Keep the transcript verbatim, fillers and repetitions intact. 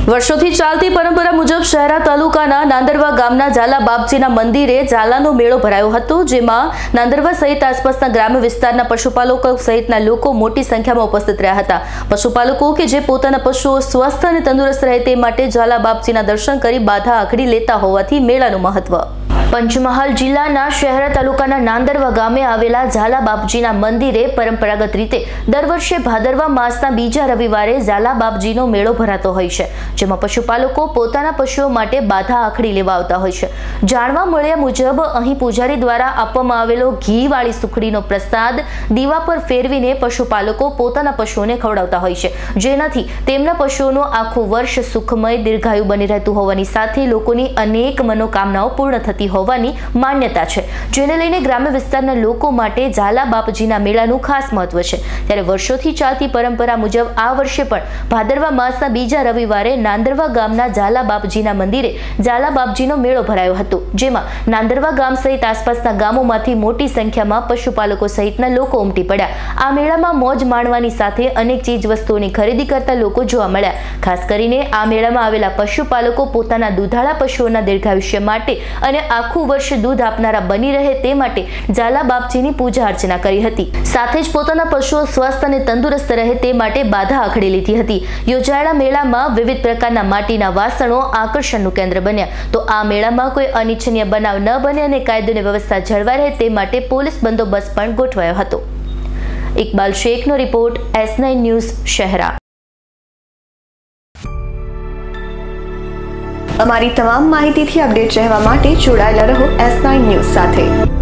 વર્ષોથી ચાલતી પરંપરા મુજબ શહેરા તાલુકાના નાંદરવા ગામના ઝાલા બાપજીના મંદિરે ઝાલાનો મેળો ભરાયો હતો, જેમાં નાંદરવા સહિત આસપાસના ગ્રામ્ય વિસ્તારના પશુપાલકો સહિતના લોકો મોટી સંખ્યામાં ઉપસ્થિત રહ્યા હતા। પશુપાલકો કે જે પોતાના પશુઓ સ્વસ્થ અને તંદુરસ્ત રહે તે માટે ઝાલા બાપજીના દર્શન કરી બાધા આખડી લેતા હોવાથી મેળાનું મહત્વ। પંચમહાલ જિલ્લાના શહેરા તાલુકાના નાંદરવા ગામે આવેલા ઝાલા બાપજીના મંદિરે પરંપરાગત રીતે દર વર્ષે ભાદરવા માસના બીજા રવિવારે ઝાલા બાપજીનો મેળો ભરાતો હોય છે, જેમાં પશુપાલકો પોતાના પશુઓ માટે બાધા આખડી લેવા આવતા હોય છે। જાણવા મળ્યા મુજબ અહીં પૂજારી દ્વારા આપવામાં આવેલો ઘીવાળી સુખડીનો પ્રસાદ દીવા પર ફેરવીને પશુપાલકો પોતાના પશુઓને ખવડાવતા હોય છે, જેનાથી તેમના પશુઓનું આખું વર્ષ સુખમય દીર્ઘાયુ બની રહેતું હોવાની સાથે લોકોની અનેક મનોકામનાઓ પૂર્ણ થતી હોય હોવાની માન્યતા છે, જેને લઈને ગ્રામ્ય વિસ્તારના લોકો માટે ઝાલા બાપજીના મેળાનું ખાસ મહત્વ છે। ત્યારે વર્ષોથી ચાલતી પરંપરા મુજબ આ વર્ષે પણ ભાદરવા માસના બીજા રવિવારે નાંદરવા ગામના ઝાલા બાપજીના મંદિરે ઝાલા બાપજીનો મેળો ભરાયો હતો, જેમાં નાંદરવા ગામ સહિત આસપાસના ગામોમાંથી મોટી સંખ્યામાં પશુપાલકો સહિતના લોકો ઉમટી પડ્યા। આ મેળામાં મોજ માણવાની સાથે અનેક ચીજ વસ્તુઓની ખરીદી કરતા લોકો જોવા મળ્યા। ખાસ કરીને આ મેળામાં આવેલા પશુપાલકો પોતાના દૂધાળા પશુઓના દીર્ઘાયુષ્ય માટે અને આખું વર્ષ દૂધ આપનારા બની રહે તે માટે ઝાલા બાપજીની પૂજા અર્ચના કરી હતી। સાથે જ પોતાના પશુઓ સ્વસ્થ અને તંદુરસ્ત રહે તે માટે બાધા આખડી લીધી હતી। યોજાયેલા મેળામાં વિવિધ પ્રકારના માટીના વાસણો આકર્ષણનું કેન્દ્ર બન્યા। તો આ મેળામાં કોઈ અનિચ્છનીય બનાવ ન બને અને કાયદોની વ્યવસ્થા જળવાઈ રહે તે માટે પોલીસ બંદોબસ્ત પણ ગોઠવાયો હતો। ઇકબાલ શેખનો report, S nine news, Shehera. અમારી તમામ માહિતીથી અપડેટ રહેવા માટે જોડાયેલા રહો એસ નાઇન ન્યૂઝ સાથે।